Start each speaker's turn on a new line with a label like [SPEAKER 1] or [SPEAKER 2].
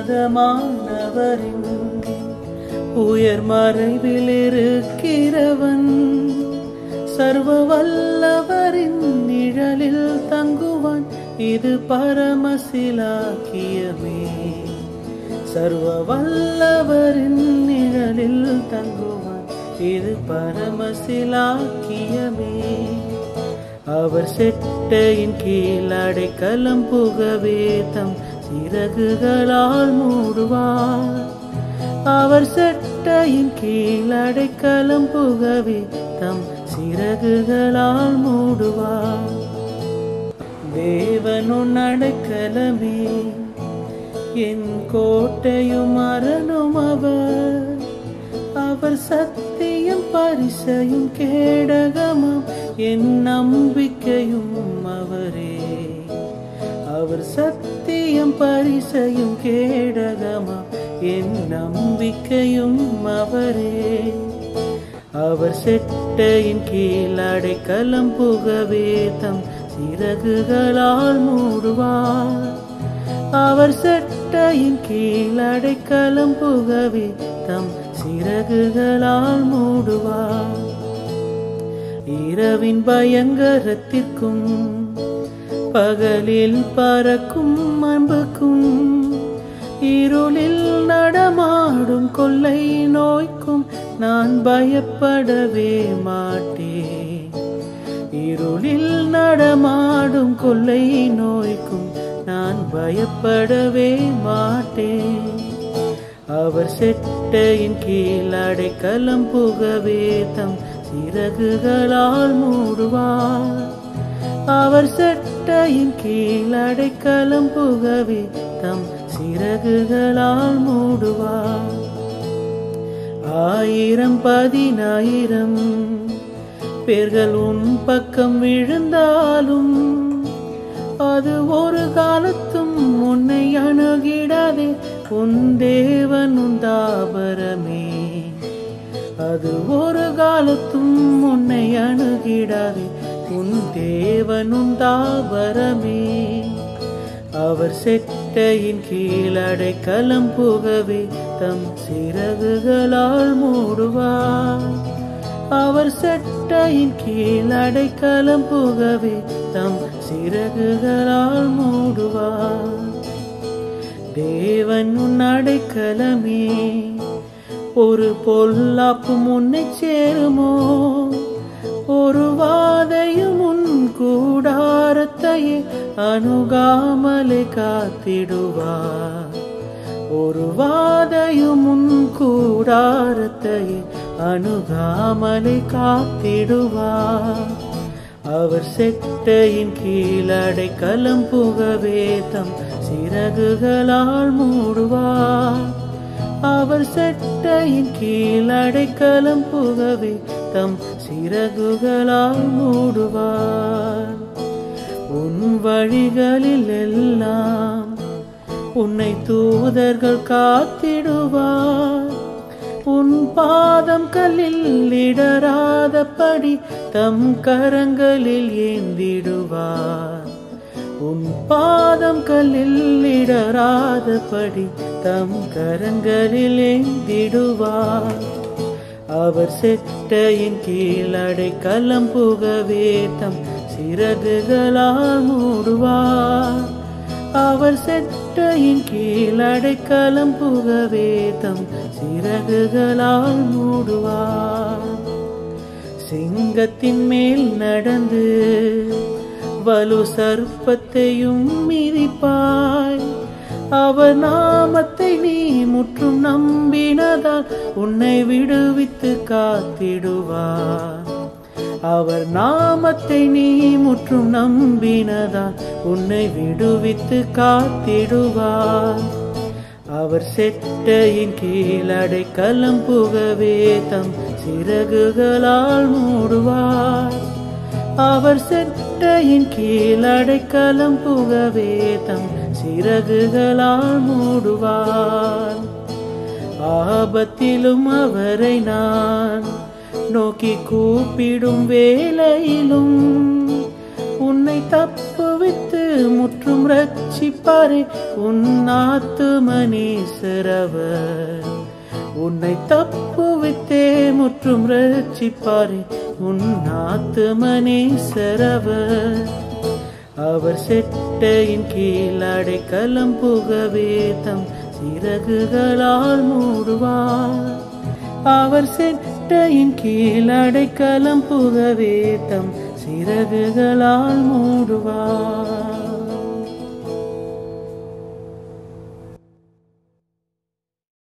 [SPEAKER 1] உன்னதமானவரின் உயர் மறைவில் இருக்கிறவன் சர்வ வல்லவரின் நிழலில் தங்குவான். இது பரமசிலாக்கியமே. சர்வ வல்லவரின் நிழலில் தங்குவான். இது பரமசிலாக்கியமே. அவர் செட்டையின் கீழ் அடைக்கலம் புகவே தம் சிறகுகளால் மூடுவார். அவர் செட்டையின் கீழ் அடைக்கலம் புகவே தம் சிறகுகளால் மூடுவார். தேவன் உன் அடைக்கலமே, என் கோட்டையும் அரணும் அவர். அவர் சத்தியம் பரிசையும் கேடகமும் என் நம்பிக்கையும் அவரே. அவர் சத்தியம் பரிசையும் கேடகமும் என் நம்பிக்கையும் அவரே. அவர் செட்டையின் கீழ் அடைக்கலம் புகவே தம் சிறகுகளால் மூடுவார். அவர் செட்டையின் கீழ் அடைக்கலம் புகவே தம் சிறகுகளால் மூடுவார். இரவின் பயங்கரத்திற்கும் பகலில் பறக்கும் அன்புக்கும் இருளில் நடமாடும் கொள்ளை நோய்க்கும் நான் பயப்படவே மாட்டேன். இருளில் நடமாடும் கொள்ளை நோய்க்கும் நான் பயப்படவே மாட்டேன். அவர் செட்டையின் கீழ் அடைக்கலம் புகவே தம் சிறகுகளால் மூடுவார். அவர் செட்டையின் கீழ் அடைக்கலம் புகவே தம் சிறகுகளால் மூடுவார். 1000 பேர்கள் உன் பக்கம் விழுந்தாலும் அது ஒரு காலத்தும் உன்னை அணுகிடாதே. உன் தேவன் உன் தாபரமே. அது ஒரு காலத்தும் உன்னை அணுகிடாதே. உன் தேவன் உன் தாபரமே. அவர் செட்டையின் கீழ் அடைக்கலம் புகவே தம் சிறகுகளால் மூடுவார். அவர் செட்டையின் கீழ் அடைக்கலம் புகவே தம் சிறகுகளால் மூடுவார். தேவன் உன் அடைக்கலமே, ஒரு பொல்லாப்பும் உன்னை சேருமோ? ஒரு வாதையும் உன் கூடாரத்தையே அணுகாமலே காத்திடுவார். ஒரு வாதையும் உன் கூடாரத்தையே அணுகாமலே காத்திடுவார். அவர் செட்டையின் கீழ் அடைக்கலம் புகவே தம் சிறகுகளால் மூடுவார். அவர் செட்டையின் கீழ் அடைக்கலம் புகவே தம் சிறகுகளால் மூடுவார். உன் வழிகளில் எல்லாம் உன்னை தூதர்கள் காத்திடுவார். உன் பாதம் கல்லில் இடராதபடி தம் கரங்களில் ஏந்திடுவார். உன் பாதம் கல்லில் இடராதபடி தம் கரங்களில் ஏந்திடுவார். அவர் செட்டையின் கீழ் அடைக்கலம் புகவே தம் சிறகுகளால் மூடுவார். அவர் செட்டையின் கீழ் அடைக்கலம் புகவே தம் சிறகுகளால் மூடுவார். சிங்கத்தின் மேல் நடந்து வலு சர்ப்பத்தையும் மிதிப்பாய். அவர் நாமத்தை நீ முற்றும் நம்பினதால் உன்னை விடுவித்து காத்திடுவார். அவர் நாமத்தை நீ முற்றும் நம்பினதால் உன்னை விடுவித்து காத்திடுவார். அவர் செட்டையின் கீழ் அடைக்கலம் புகவே தம் சிறகுகளால் மூடுவார். அவர் செட்டையின் கீழ் அடைக்கலம் புகவே தம் சிறகுகளால் மூடுவார். ஆபத்திலும் அவரை நான் நோக்கி கூப்பிடும் வேளையிலும் உன்னை தப்புவித்து முற்றும் ரட்சிப்பாரே உன் ஆத்துமனேசர் அவர். உன்னை தப்புவித்தே முற்றும் ரட்சிப்பாரே உன் ஆத்துமனேசர் அவர். அவர் செட்டையின் கீழ் அடைக்கலம் புகவே தம் சிறகுகளால் மூடுவார். அவர் செட்டையின் கீழ் அடைக்கலம் புகவே தம் சிறகுகளால் மூடுவார்.